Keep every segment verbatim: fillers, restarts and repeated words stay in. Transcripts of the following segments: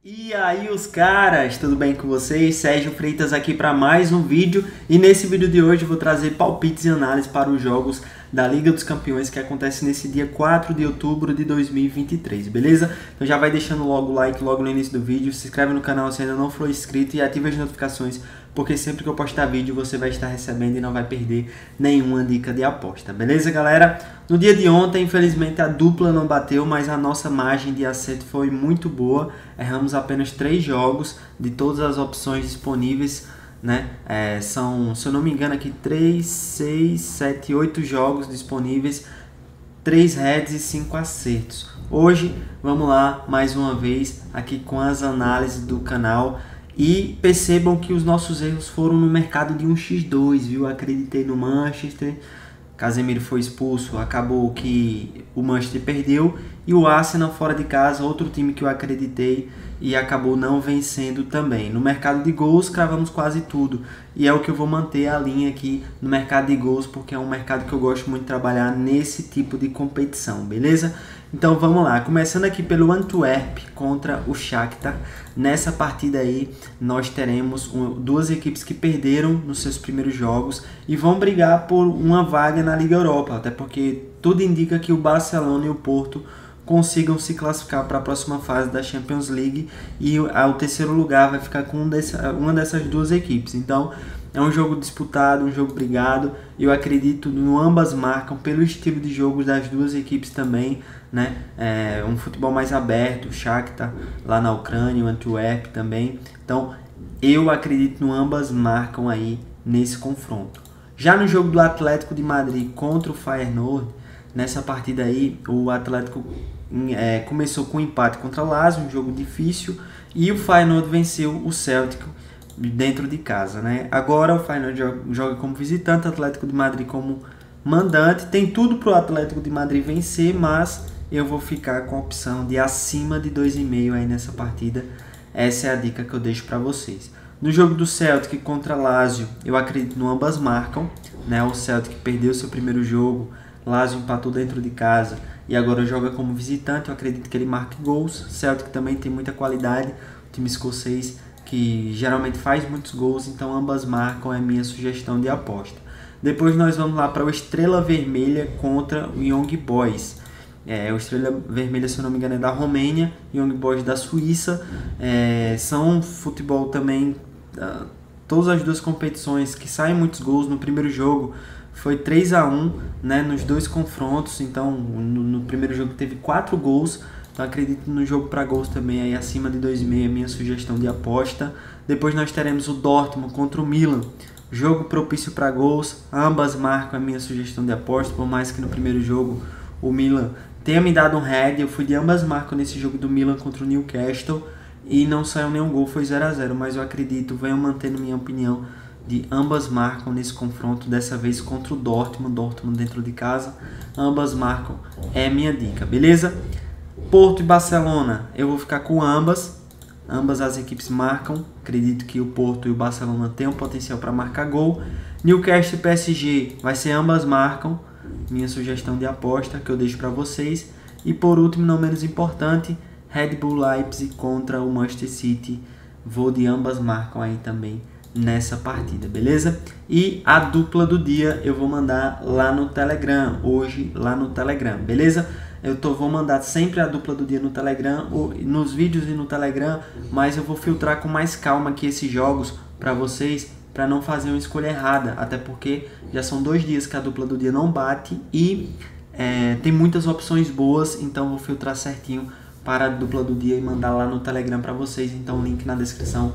E aí os caras, tudo bem com vocês? Sérgio Freitas aqui para mais um vídeo, e nesse vídeo de hoje eu vou trazer palpites e análises para os jogos da Liga dos Campeões que acontece nesse dia quatro de outubro de dois mil e vinte e três, beleza? Então já vai deixando logo o like logo no início do vídeo, se inscreve no canal se ainda não for inscrito e ativa as notificações, porque sempre que eu postar vídeo você vai estar recebendo e não vai perder nenhuma dica de aposta, beleza galera? No dia de ontem, infelizmente a dupla não bateu, mas a nossa margem de acerto foi muito boa, erramos apenas três jogos de todas as opções disponíveis, né? É, são, se eu não me engano aqui, três, seis, sete, oito jogos disponíveis, três heads e cinco acertos. Hoje, vamos lá, mais uma vez, aqui com as análises do canal. E percebam que os nossos erros foram no mercado de um por dois, viu? Acreditei no Manchester, Casemiro foi expulso, acabou que o Manchester perdeu. E o Arsenal fora de casa, outro time que eu acreditei e acabou não vencendo também. No mercado de gols, cravamos quase tudo. E é o que eu vou manter a linha aqui no mercado de gols, porque é um mercado que eu gosto muito de trabalhar nesse tipo de competição, beleza? Então vamos lá, começando aqui pelo Antwerp contra o Shakhtar. Nessa partida aí nós teremos um, duas equipes que perderam nos seus primeiros jogos e vão brigar por uma vaga na Liga Europa, até porque tudo indica que o Barcelona e o Porto consigam se classificar para a próxima fase da Champions League e o terceiro lugar vai ficar com um dessa, uma dessas duas equipes. Então é um jogo disputado, um jogo brigado. Eu acredito no ambas marcam pelo estilo de jogo das duas equipes também, né? É um futebol mais aberto, o Shakhtar lá na Ucrânia, o Antwerp também. Então eu acredito no ambas marcam aí nesse confronto. Já no jogo do Atlético de Madrid contra o Feyenoord, nessa partida aí o Atlético é, começou com um empate contra o Lazio, um jogo difícil, e o Feyenoord venceu o Celtic dentro de casa, né? Agora o Feyenoord joga, joga como visitante, o Atlético de Madrid como mandante. Tem tudo para o Atlético de Madrid vencer, mas eu vou ficar com a opção de acima de dois vírgula cinco aí nessa partida. Essa é a dica que eu deixo para vocês. No jogo do Celtic contra Lazio, eu acredito no ambas marcam, né? O Celtic perdeu seu primeiro jogo, Lazio empatou dentro de casa e agora joga como visitante. Eu acredito que ele marque gols. Celtic também tem muita qualidade, o time escocês que geralmente faz muitos gols, então ambas marcam, é minha sugestão de aposta. Depois nós vamos lá para o Estrela Vermelha contra o Young Boys. É, o Estrela Vermelha, se eu não me engano, é da Romênia, Young Boys da Suíça. É, são futebol também, uh, todas as duas competições que saem muitos gols. No primeiro jogo foi três a um, né, nos dois confrontos, então no, no primeiro jogo teve quatro gols. Então acredito no jogo para gols também, aí acima de dois vírgula cinco, minha sugestão de aposta. Depois nós teremos o Dortmund contra o Milan. Jogo propício para gols, ambas marcam a minha sugestão de aposta, por mais que no primeiro jogo o Milan tenha me dado um head, eu fui de ambas marcam nesse jogo do Milan contra o Newcastle e não saiu nenhum gol, foi zero a zero, mas eu acredito, venho mantendo minha opinião de ambas marcam nesse confronto, dessa vez contra o Dortmund, Dortmund dentro de casa, ambas marcam, é minha dica, beleza? Porto e Barcelona, eu vou ficar com ambas, ambas as equipes marcam, acredito que o Porto e o Barcelona têm um potencial para marcar gol. Newcastle e P S G, vai ser ambas marcam, minha sugestão de aposta que eu deixo para vocês. E por último, não menos importante, Red Bull Leipzig contra o Manchester City, vou de ambas marcam aí também nessa partida, beleza? E a dupla do dia eu vou mandar lá no Telegram, hoje lá no Telegram, beleza? Eu tô, vou mandar sempre a dupla do dia no Telegram, ou nos vídeos e no Telegram, mas eu vou filtrar com mais calma aqui esses jogos para vocês, para não fazer uma escolha errada, até porque já são dois dias que a dupla do dia não bate e é, tem muitas opções boas, então vou filtrar certinho para a dupla do dia e mandar lá no Telegram para vocês, então link na descrição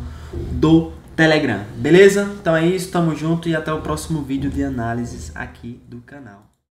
do Telegram, beleza? Então é isso, tamo junto e até o próximo vídeo de análises aqui do canal.